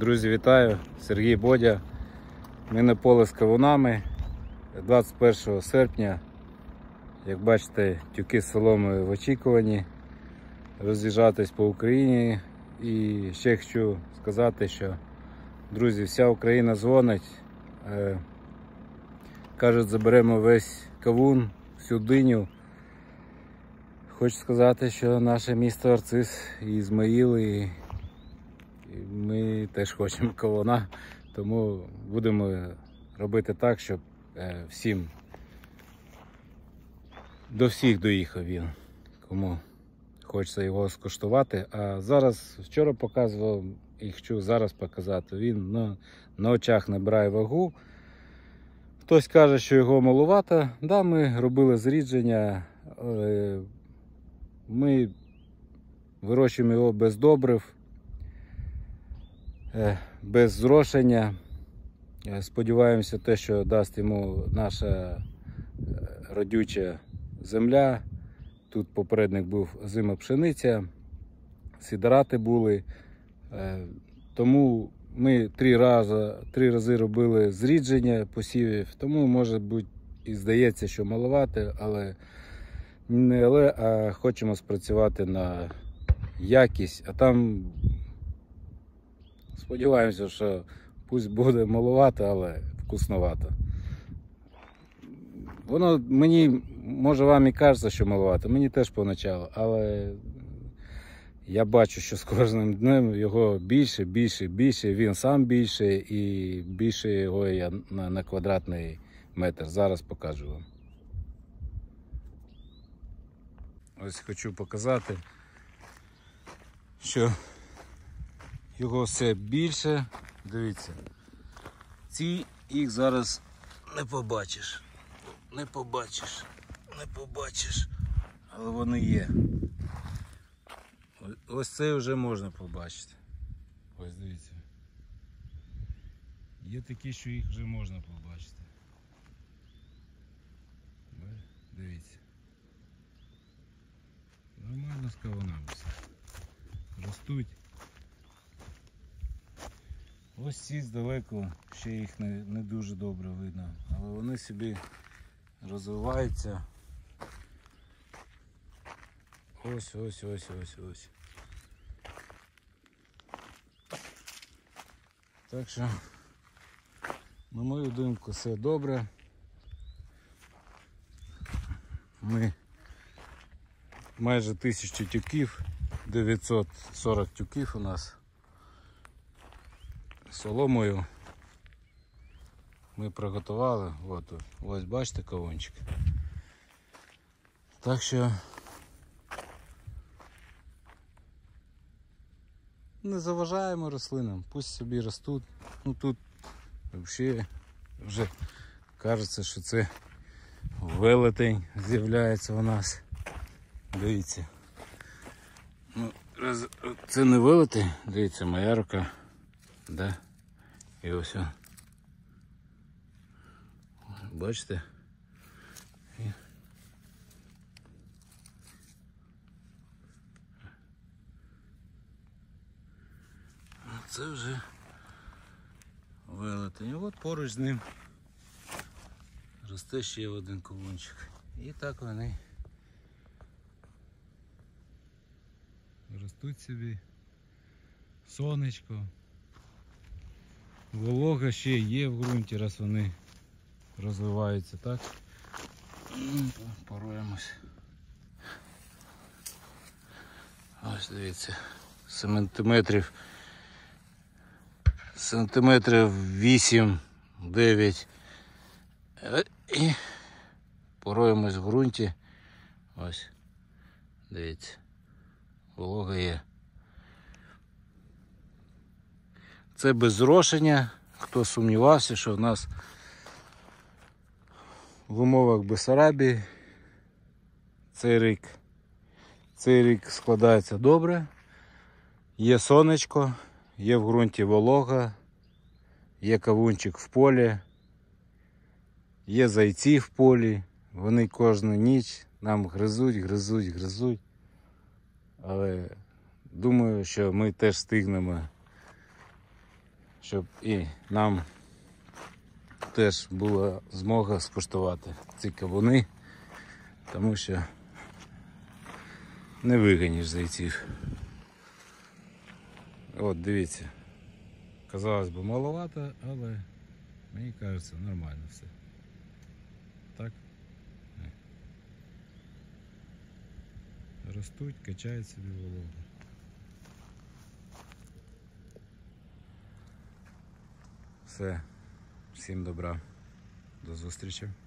Друзі, вітаю! Сергій Бодя. Ми на поле з кавунами 21 серпня. Як бачите, тюки з соломою в очікуванні роз'їжджатись по Україні. І ще хочу сказати, що, друзі, вся Україна дзвонить. Кажуть, заберемо весь кавун, всю диню. Хочу сказати, що наше місто Арцис і Ізмаїл, і ми теж хочемо кавуна, тому будемо робити так, щоб до всіх доїхав він, кому хочеться його скуштувати. А зараз, вчора показував і хочу зараз показати, він на очах набирає вагу. Хтось каже, що його малувато. Да, ми робили зрідження, ми вирощуємо його без добрив, без зрошення. Сподіваємося, те, що дасть йому наша родюча земля. Тут попередник був озима пшениця, сидорати були. Тому ми три рази робили зрідження посівів, тому може бути і здається, що маловато, але хочемо спрацювати на якість, а там сподіваємося, що пусть буде маловато, але вкусновато. Воно мені, може вам і кажеться, що маловато, мені теж поначалу, але я бачу, що з кожним днем його більше, він сам більше і більше його я на квадратний метр. Зараз покажу вам. Ось хочу показати, що його все більше. Дивіться, ці їх зараз не побачиш, але вони є. Ось це вже можна побачити. Ось дивіться. Є такі, що їх вже можна побачити. Дивіться. Нормально з кавунами все. Ростуть. Ось ці здалеку ще їх не дуже добре видно, але вони собі розвиваються. Ось. Так що, на мою думку, все добре. Ми майже 1000 тюків, 940 тюків у нас. Соломою ми приготували. Ось бачите кавунчик. Так що не заважаємо рослинам, пусть собі ростуть. Ну тут взагалі вже кажеться, що це велетень з'являється у нас. Дивіться. Це не велетень, дивіться, моя рука. Да? І ось он. Бачите? Це вже велетень. От поруч з ним росте ще один кавунчик. І так вони ростуть собі. Сонечко. Волога ще є в ґрунті, раз вони розвиваються, так? Пороємось. Ось дивіться, сантиметрів 8-9. І пороємось в ґрунті. Ось, дивіться, волога є. Це без зрошення. Хто сумнівався, що в нас в умовах Бессарабії цей рік складається добре. Є сонечко, є в ґрунті волога, є кавунчик в полі, є зайці в полі. Вони кожну ніч нам гризуть. Але думаю, що ми теж встигнемо щоб і нам теж була змога скуштувати ці кавуни, тому що не виганіш зайців. От дивіться, казалось би маловато, але мені кажеться нормально все. Так? Ростуть, качають собі вологу. Все, всім добра, до зустрічі.